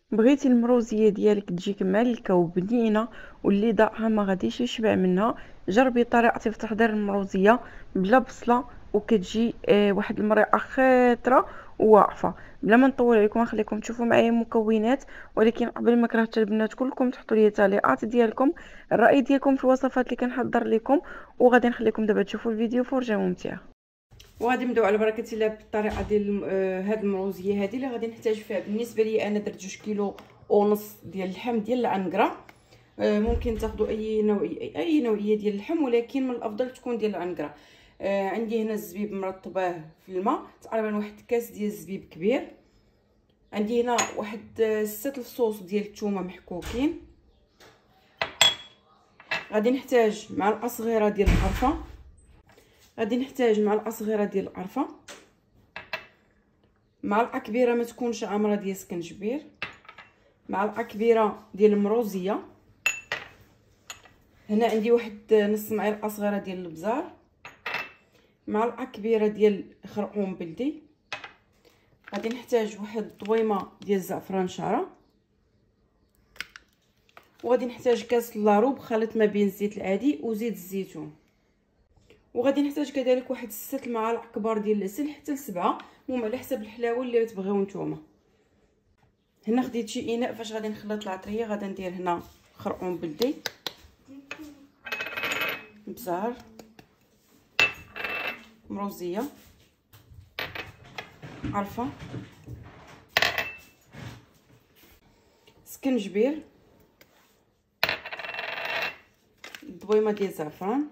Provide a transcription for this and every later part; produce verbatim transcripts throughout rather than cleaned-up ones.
بغيتي المروزيه ديالك تجيك مالكه وبنينه واللي ضاعها ما غاديش يشبع منها، جربي طريقتي في تحضير المروزيه بلا بصله وكتجي آه واحد المريقه خطره وواقفه. بلا ما نطول عليكم نخليكم تشوفوا معايا المكونات، ولكن قبل ما كرهت البنات كلكم تحطوا لي التعليقات ديالكم، الراي ديالكم في الوصفات اللي كنحضر لكم، وغادي نخليكم دابا تشوفوا الفيديو فرجه ممتعه. وغادي نبداو على بركه الله بالطريقه ديال آه هاد المروزيه هذه اللي غادي نحتاج فيها. بالنسبه لي انا درت جوج كيلو ونص ديال اللحم ديال العنقره. آه ممكن تاخذوا اي نوعيه اي نوعيه ديال اللحم، ولكن من الافضل تكون ديال العنقره. آه عندي هنا الزبيب مرطباه في الماء، تقريبا واحد كاس ديال الزبيب كبير. عندي هنا واحد ست الفصوص ديال الثومه محكوكين. غادي نحتاج معلقه صغيره ديال القرفه. غادي نحتاج معلقه صغيره ديال القرفه، معلقه كبيره ما تكونش عامره ديال سكنجبير، معلقه كبيره ديال المروزيه. هنا عندي واحد نص معلقه صغيره ديال الابزار، معلقه كبيره ديال خرقوم بلدي. غادي نحتاج واحد طويمه ديال الزعفران شاره، وغادي نحتاج كاس لاروب خلط ما بين الزيت العادي وزيت الزيتون. وغادي نحتاج كذلك واحد ست معالق كبار ديال العسل حتى لسبعه، المهم على حسب الحلاوه اللي تبغيو نتوما. هنا خديت شي اناء فاش غادي نخلط العطريه. غادي ندير هنا خرقوم بلدي، بزار، مروزيه، عرفه، سكنجبير، ضويمه ديال الزعفران،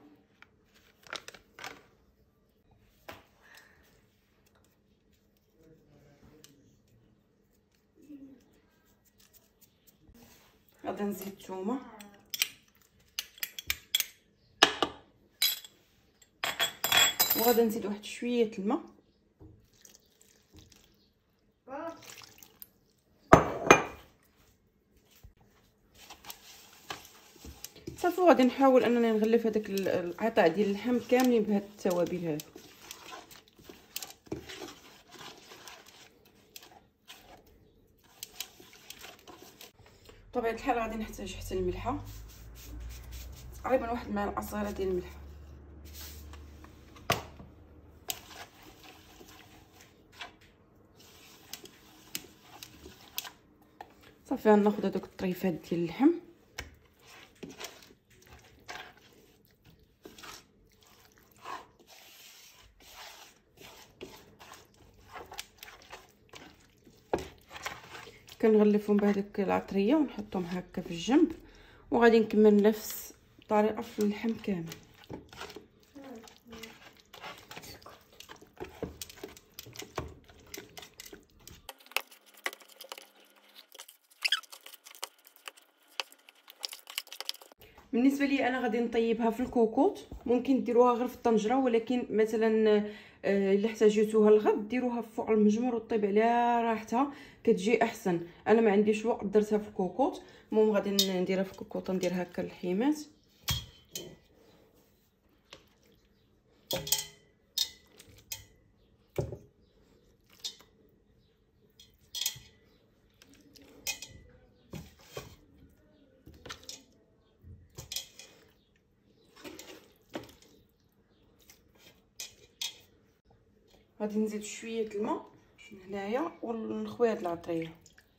غادي نزيد الثومه، وغادي نزيد واحد شويه الماء. صافي غادي نحاول انني نغلف هذاك القطع ديال اللحم كاملين بهاد التوابل هادو. بطبيعه الحال غادي نحتاج حتى الملحه، تقريبا واحد المعلقه صغيره ديال الملحه. صافي غناخذ هذوك الطريفات ديال اللحم كنغلفهم بهذيك العطريه ونحطهم هكا في الجنب، وغادي نكمل نفس الطريقه في اللحم كامل. بالنسبه لي انا غادي نطيبها في الكوكوط، ممكن ديروها غير في الطنجره، ولكن مثلا الا احتاجيتوها الغد ديروها فوق المجمر وطيب عليها راحتها كتجي احسن. انا ما عنديش وقت درتها في الكوكوط، المهم غادي نديرها في الكوكوط، ندير هكا اللحيمات. غادي نزيد شويه الماء هنايا ونخوي هاد العطريه.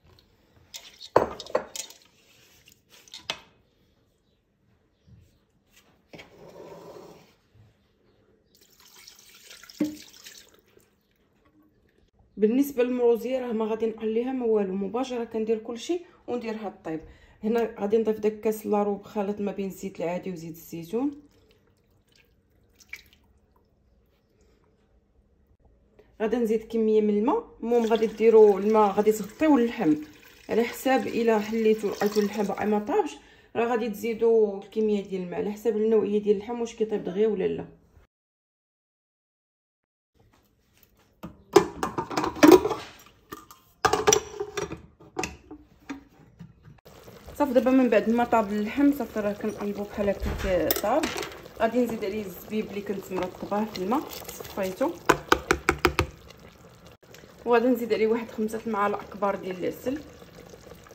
بالنسبه للمروزيه راه ما غادي نقليها ما والو، مباشره كندير كلشي ونديرها طيب. هنا غادي نضيف داك كاس لاروب خلط ما بين الزيت العادي وزيت الزيتون. غادي نزيد كميه من الماء، المهم غادي ديروا الماء غادي تغطيو اللحم على حساب الا حليتو لقيتو اللحم باقي ما طابش، راه غادي تزيدوا الكميه ديال الماء على حساب النوعيه ديال اللحم واش كيطيب دغيا ولا لا. صافي دابا من بعد ما طاب اللحم صافي راه كنقلبو بحال هكا طاب. غادي نزيد عليه الزبيب اللي كنت مرطباه في الماء صفيتو، وغادي نزيد عليه واحد خمسة المعالق كبار ديال العسل.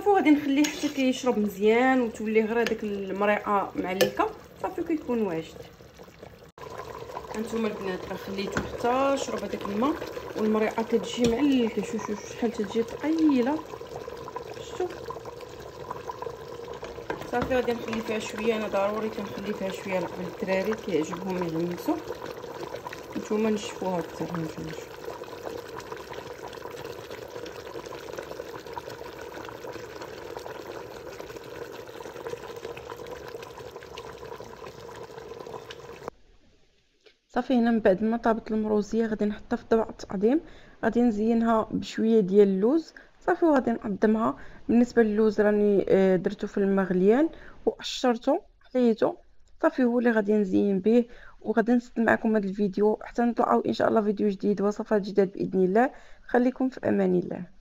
صافي غادي نخليه حتى كيشرب مزيان وتولي غير هذيك المريقه معلكه صافي كيكون واجد. هانتوما البنات راه خليته حتى شرب هذاك الماء والمريقه كتجي معلكه. شوف شوف شحال تجي ثقيله، شفتوا؟ صافي غادي نخلي فيها شويه. انا ضروري كنخلي فيها شويه لقبل الدراري كيعجبهم يغمسوا. نتوما نشفوها اكثر. هانتوما صافي. هنا من بعد ما طابت المروزيه غادي نحطها في طبق التقديم. غادي نزينها بشويه ديال اللوز صافي وغادي نقدمها. بالنسبه للوز راني آه، درته في الماء غليان وقشرته حليته صافي، هو اللي غادي نزين به. وغادي نسد معكم هذا الفيديو حتى نطلعوا ان شاء الله فيديو جديد وصفات جداد باذن الله. خليكم في امان الله.